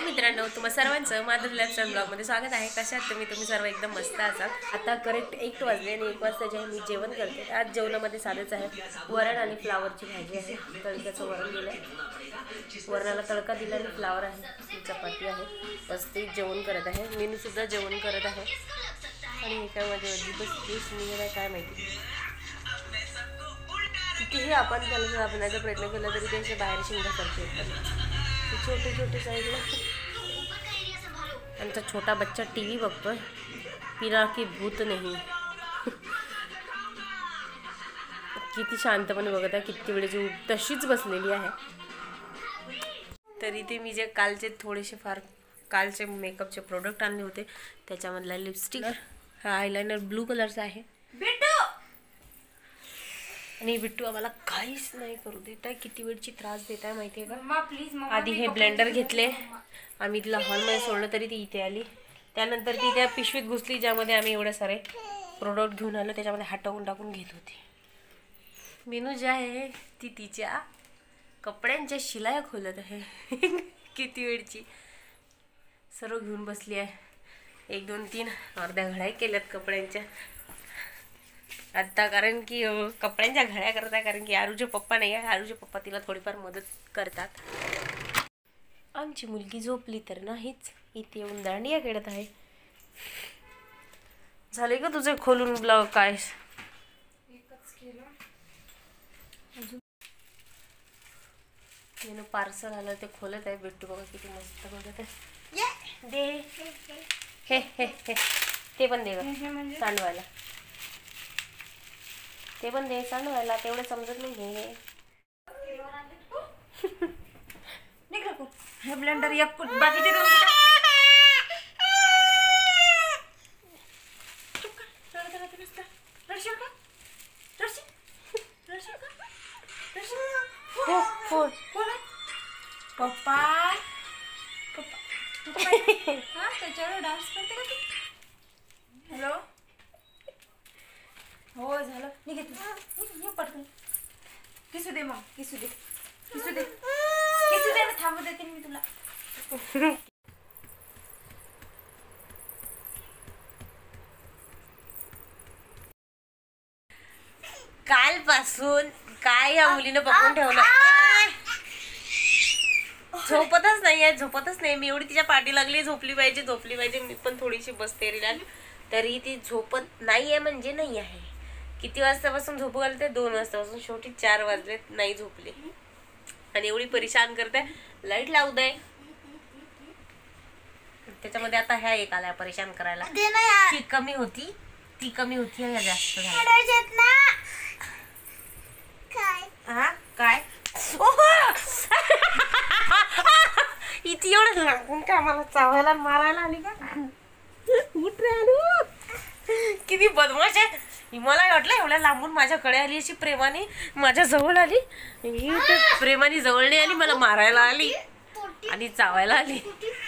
मित्रांनो, तुम्हा सर्वांचं माधुरी लाईफस्टाईल ब्लॉगमध्ये स्वागत आहे. कशा आहात तुम्ही सर्व एकदम मस्त असाल. आता करेक्ट 1 वाजले आणि 1 वाजता जे मी जेवण करते. आज जेवणामध्ये साधंच आहे, वरण आणि फ्लावरची भाजी आहे. तडक्याचं वरण दिलं आहे, वरणाला तडका दिला आणि फ्लावर आहे, चपाती आहे. बस ते जेवण करत आहे. मीनूसुद्धा जेवण करत आहे. आणि हे काय माझ्या दिवस निघाला काय माहिती. कितीही आपण त्याला दाबण्याचा प्रयत्न केला तरी त्याच्या बाहेर शिंगा करते येतात. छोटे छोटे साईडला आमचा छोटा बच्चा टीव्ही बघतोय. पिरा की भूत नाही. किती शांतपणे बघत आहे. किती वेळेची तशीच बसलेली आहे. तरी ते मी जे कालचे मेकअपचे प्रोडक्ट आणले होते त्याच्यामधला लिपस्टिक हा आयलाइनर ब्लू कलरचा आहे. आणि बिट्टू आम्हाला काहीच नाही करू देत आहे. किती वेळची त्रास देत आहे माहिती आहे का. प्लीज आधी हे ब्लेंडर घेतले आम्ही, तिला हॉलमध्ये सोडलं तरी ती इथे आली. त्यानंतर ती त्या पिशवीत घुसली ज्यामध्ये आम्ही एवढे सारे प्रोडक्ट घेऊन आलो. त्याच्यामध्ये हटवून टाकून घेत होती. मीनू जी आहे ती तिच्या कपड्यांच्या शिलाया खोलत आहे. किती वेळची सर्व घेऊन बसली आहे. 1 2 3 अर्ध्या घड्या केल्यात कपड्यांच्या आता. कारण की कपड्यांच्या घड्या करत आहे. कारण की आरूचे पप्पा नाही आहे. आरूचे पप्पा तिला थोडीफार मदत करतात. आमची मुलगी झोपली तर नाहीच, इथे येऊन दांडिया खेळत आहे. झाले का तुझे खोलून ब्लाउज काय? अजून पार्सल आलं ते खोलत आहे. बिट्टू बघा किती मस्त बघत आहे. दे हे हे हे ते पण दे सांडवायला. ते पण दे सांडवायला. तेवढं समजत नाही हे. हे ब्लेंडर एक बाकीचे दोन पप्पा त्याच्यावर डान्स करते का तू? हॅलो हो झालं. निघे तू पटकन. किसू दे मग, किसू दे ना. थांबू देते मी तुला. कालपासून काय या मुलीनं पकडून ठेवलं. झोपतच नाही. मी एवढी तिच्या पाठी लागली. झोपली पाहिजे. मी पण थोडीशी बसते रिलॅक्स. तरी ती झोपत नाहीये म्हणजे नाही आहे. किती वाजतापासून झोपू घालते? 2 वाजतापासून. शेवटी 4 वाजले नाही झोपले. आणि एवढी परेशान करते. लाईट लावू दे. त्याच्यामध्ये आता ह्या एक आल्या परेशान करायला. ती कमी होती या जास्त हा काय इथे एवढं लागून का मला चावायला मारायला आली का? उठ रे आलू. किती बदमाश आहे. मला वाटलं एवढ्या लांबून माझ्याकडे आली, अशी प्रेमाने माझ्या जवळ आली. प्रेमाने जवळ नाही आली, मला मारायला आली आणि चावायला आली.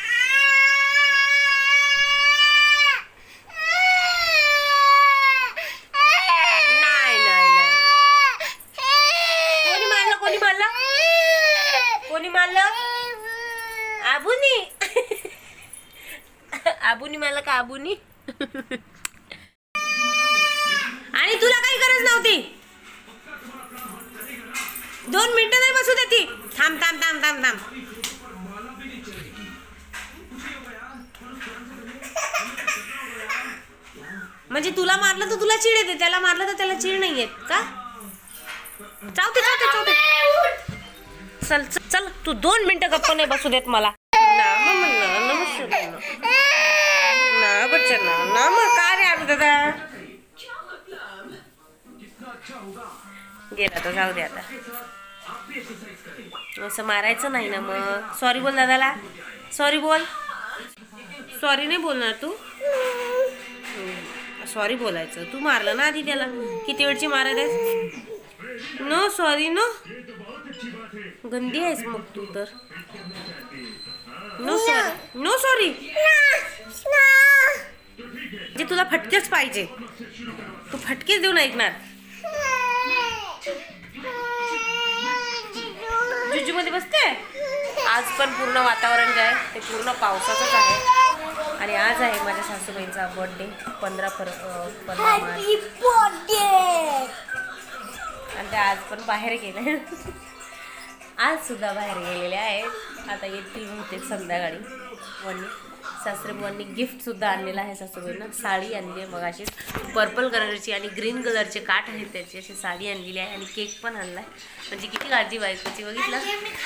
कोणी मारलं? आबूनी मला का? आबूनी. आणि तुला काही गरज नव्हती. 2 मिनिटं नाही बसू देती. थांब. म्हणजे तुला मारलं तर तुला चिड येते, त्याला मारलं तर त्याला चिड नाही येत का? चावते. चल तू 2 मिनिटं गप्प नाही बसू देत मला. गेला तो, जाऊ दे आता. असं मारायचं नाही ना मग. सॉरी बोल दादाला. सॉरी बोल. सॉरी नाही बोलणार तू? सॉरी बोलायचं. तू मारलं ना आधी त्याला. किती वेळची मारत आहेस? No sorry. नो गंदी आहेस मग तू तर. No sorry. जे तुला फटकेच पाहिजे. तू फटकेच देऊन ऐकणार. जुजू मध्ये बसते. आज पण पूर्ण वातावरण जे आहे ते पूर्ण पावसाचंच आहे आणि आज आहे माझ्या सासूबाईंचा बर्थडे 15 मार्च आणि त्या आज पण बाहेर गेले आज सुद्धा बाहेर गेलेले आहेत. आता येतील बहुतेक संध्याकाळी. वन्नी सासरे बुवांनी गिफ्टसुद्धा आणलेलं आहे सासूबाईंना. साडी आणली आहे मगाशीच पर्पल कलरची आणि ग्रीन कलरचे काठ आहेत त्याची अशी साडी आणलेली आहे आणि केक पण आणला आहे. म्हणजे किती काळजी बायकोची बघितलं.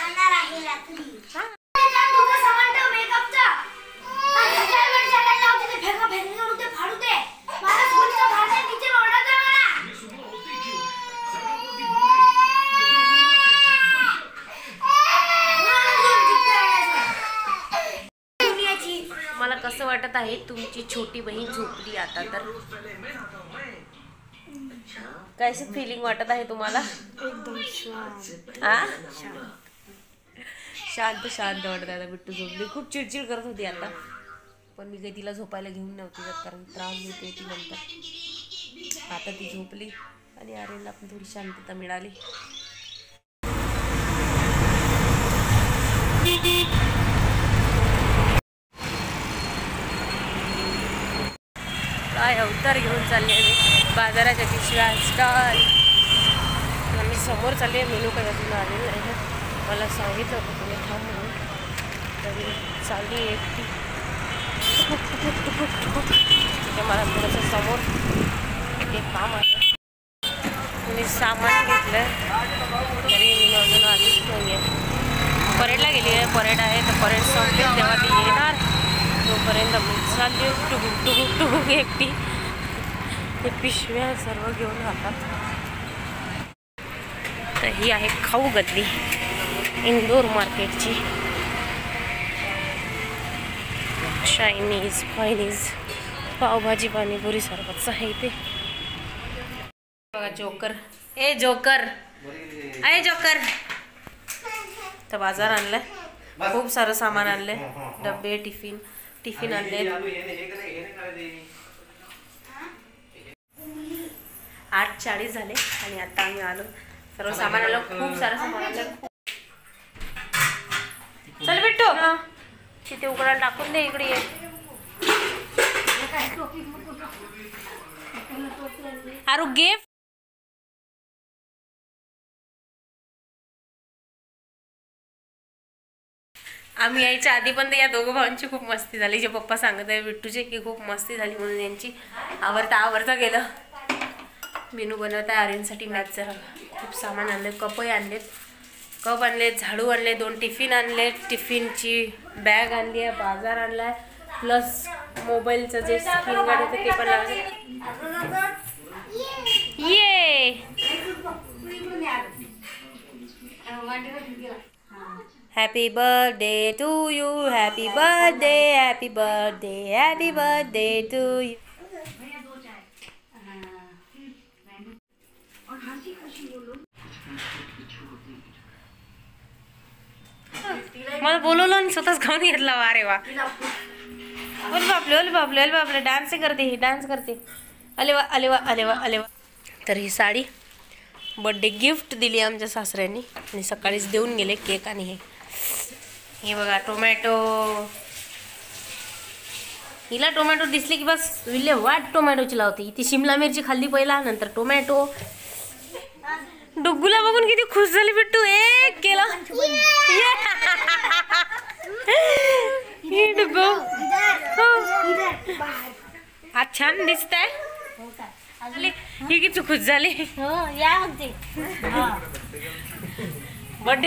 मला कसं वाटत आहे तुमची छोटी बहीण झोपली आता तर कशी फिलिंग वाटत आहे तुम्हाला. एकदम शांत शांत वाटत आहे. बिट्टू झोपली. खूप चिडचिड करत होती आता पण मी काही तिला झोपायला घेऊन नव्हती जात कारण त्रास देते ती नंतर. आता ती झोपली आणि आर्यनला पण थोडी शांतता मिळाली. काय अवतार घेऊन चालले मी बाजाराच्या पिशव्या स्टॉल. आम्ही समोर चालले. मेनू काही अजून आलेलं नाही. मला सांगितलं होतं तुम्ही थांब म्हणून तरी चालली एकटी. तिथे मला थोडंसं समोर एक काम आहे. मी सामान घेतलं तरी मी अजून आलीच नाही आहे. परेडला गेली आहे. परेड आहे तर परेड संपली तेव्हा ती येणार. तोपर्यंत मी चालली टुकूक टुकूक एकटी. ते पिशव्या सर्व घेऊन राहतात. तर ही आहे खाऊ गल्ली इंदोर मार्केटची. चायनीज फायनीज पावभाजी पाणीपुरी सर्वच आहे इथे. बघा जोकर. ए जोकर आहे जोकर. तर बाजार आणलाय. खूप सारं सामान आणलंय. डबे टिफिन आणले. 8:40 झाले आणि आता आम्ही आलो. सर्व सामान आलं. खूप सारं सामान आलं. चल बिट्टू तिथे उघडायला टाकून दे. इकडे ये. आरू गिफ्ट आम्ही यायच्या आधी पण या दोघं भावांची खूप मस्ती झाली. जे पप्पा सांगत आहे बिट्टूचे की खूप मस्ती झाली म्हणून यांची आवरता गेलं. मेनू बनवत आहे आर्यनसाठी मॅच. जरा खूप सामान आणले. कपही आणलेत. कप आणलेत. झाडू आणले. 2 टिफिन आणलेत. टिफिनची बॅग आणली आहे. बाजार आणला आहे. प्लस मोबाईलचं जे स्क्रीन गार्ड होतं ते पण लावलं. ये happy birthday to you. Happy birthday. Happy birthday. Happy birthday to you. मला बोलवलं आणि स्वतःच खाऊन घेतला. वा रे वा. ओले बापले डान्स करते. अले वा. तर ही साडी बर्थडे गिफ्ट दिली आमच्या सासऱ्यांनी आणि सकाळीच देऊन गेले केक. आणि हे बघा टोमॅटो. हिला टोमॅटो दिसली की बस विल्ले वाट टोमॅटोची लावते. ती शिमला मिरची खाल्ली पहिला नंतर टोमॅटो. डुग्गूला बघून किती खुश झाली बिट्टू. एक केला डुग्गू. आज छान दिसत आहे. ही किती खुश झाली. बर्थडे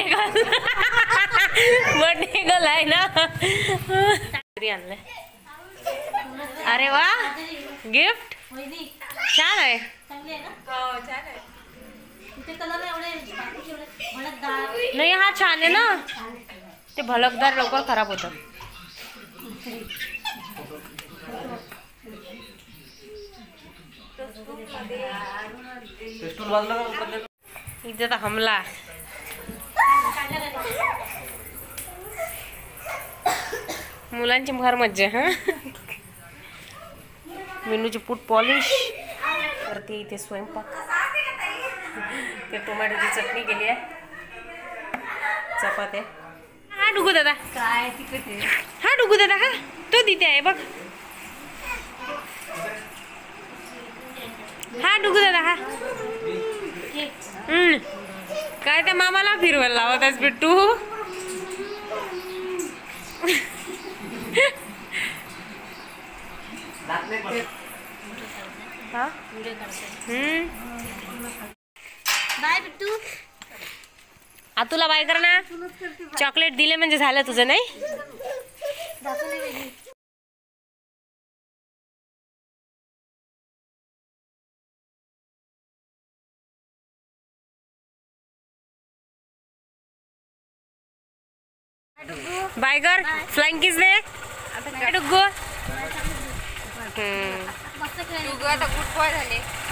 गर्ल आहे ना. आणलंय. अरे वा गिफ्ट छान आहे. नाही हा छान आहे ना. ते भलकदार लवकर खराब होतं. इथे तर हमला. मुलांची फार मज्जा. हा मेनूची पूट पॉलिश करते इथे स्वयंपाक. ते टोमॅटोची चटणी केली आहे. चपात्या. डुगू दादा, काय तिकट आहे. हा डुगू दादा, हा तो तिथे आहे बघ. हा डुगू दादा, हा. काय त्या मामाला फिरवायला लावत बिट्टू. बाय बिट्टू. तुला बाय कर ना. चॉकलेट दिले म्हणजे झालं तुझं नाही. बाय कर. फ्लाइंग किस दे. डुग्गू. आता गुड बॉय झाले.